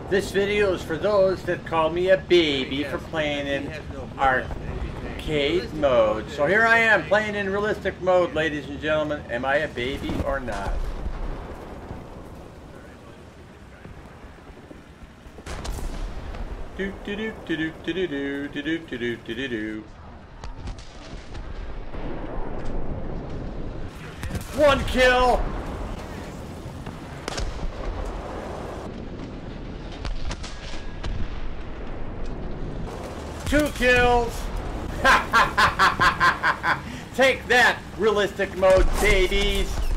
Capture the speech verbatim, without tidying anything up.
This video is for those that call me a baby for playing in arcade mode. So here I am playing in realistic mode, ladies and gentlemen. Am I a baby or not? Do do do do do do do do do do do do do. One kill. Two kills. Take that, realistic mode babies.